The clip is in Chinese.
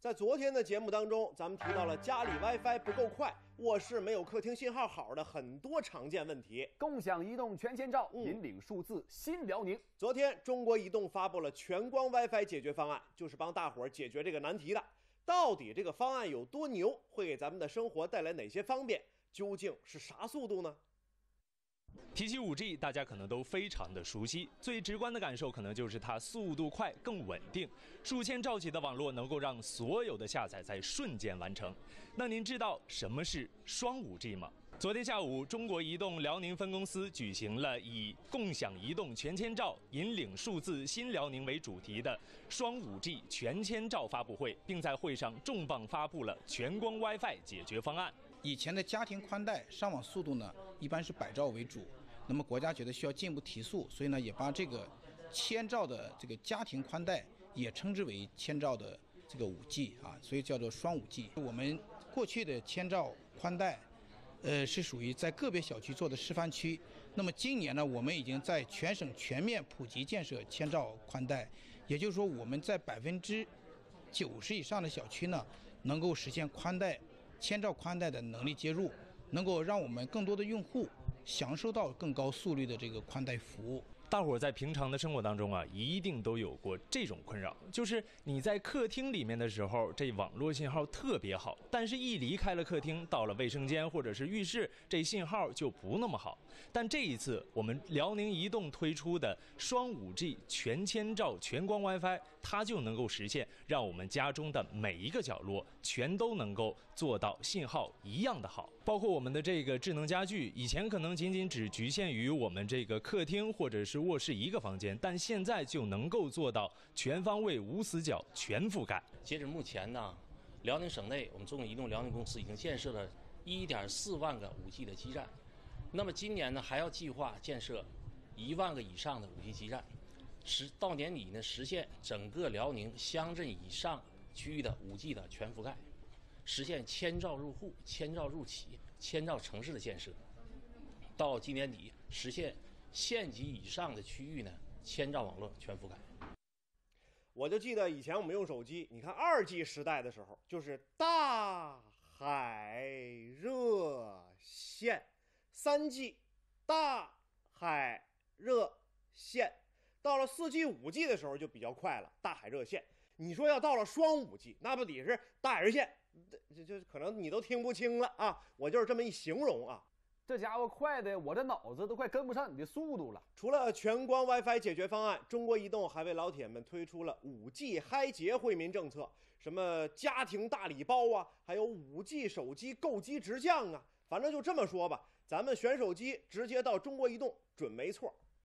在昨天的节目当中，咱们提到了家里 WiFi 不够快，卧室没有客厅信号好的很多常见问题。 共享移动全千兆，引领数字新辽宁。 昨天，中国移动发布了全光 WiFi 解决方案，就是帮大伙儿解决这个难题的。到底这个方案有多牛，会给咱们的生活带来哪些方便？究竟是啥速度呢？ 提起 5G， 大家可能都非常的熟悉，最直观的感受可能就是它速度快、更稳定，数千兆起的网络能够让所有的下载在瞬间完成。那您知道什么是双 5G 吗？昨天下午，中国移动辽宁分公司举行了以“共享移动全千兆，引领数字新辽宁”为主题的双 5G 全千兆发布会，并在会上重磅发布了全光 WiFi 解决方案。 以前的家庭宽带上网速度呢，一般是100兆为主。那么国家觉得需要进一步提速，所以呢，也把这个1000兆的这个家庭宽带也称之为1000兆的这个5G 啊，所以叫做双5G。我们过去的1000兆宽带，是属于在个别小区做的示范区。那么今年呢，我们已经在全省全面普及建设1000兆宽带，也就是说，我们在90%以上的小区呢，能够实现1000兆宽带的能力接入，能够让我们更多的用户享受到更高速率的这个宽带服务。 大伙儿在平常的生活当中啊，一定都有过这种困扰，就是你在客厅里面的时候，这网络信号特别好，但是一离开了客厅，到了卫生间或者是浴室，这信号就不那么好。但这一次，我们辽宁移动推出的双 5G 全千兆全光 WiFi， 它就能够实现让我们家中的每一个角落全都能够做到信号一样的好。包括我们的这个智能家居，以前可能仅仅只局限于我们这个客厅或者是卧室一个房间，但现在就能够做到全方位无死角全覆盖。 截止目前呢，辽宁省内我们中国移动辽宁公司已经建设了1.4万个5G 的基站，那么今年呢还要计划建设1万个以上的5G 基站，到年底呢实现整个辽宁乡镇以上区域的5G 的全覆盖，实现1000兆入户、1000兆入企、1000兆城市的建设。到今年底实现县级以上的区域呢1000兆网络全覆盖。 我就记得以前我们用手机，你看2G 时代的时候，就是大海热线；3G 大海热线，到了4G、5G 的时候就比较快了，大海热线。你说要到了双 5G， 那不得是大海热线？就可能你都听不清了啊！我就是这么一形容啊。 这家伙快的，我这脑子都快跟不上你的速度了。 除了全光 WiFi 解决方案，中国移动还为老铁们推出了5G 嗨节惠民政策，什么家庭大礼包啊，还有5G 手机购机直降啊。反正就这么说吧，咱们选手机直接到中国移动准没错。